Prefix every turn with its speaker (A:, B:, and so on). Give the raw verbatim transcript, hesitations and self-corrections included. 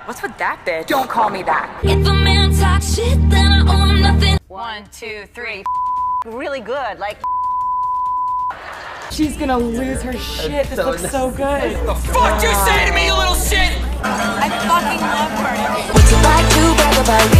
A: What's with that bitch? Don't call me that.
B: If a man talks shit, then I owe him nothing.
A: One, two, three.
C: Really good, like.
D: She's gonna lose her shit. This looks so good.
E: The fuck you say to me, you little shit?
D: I fucking love her.
B: Would you like to brag about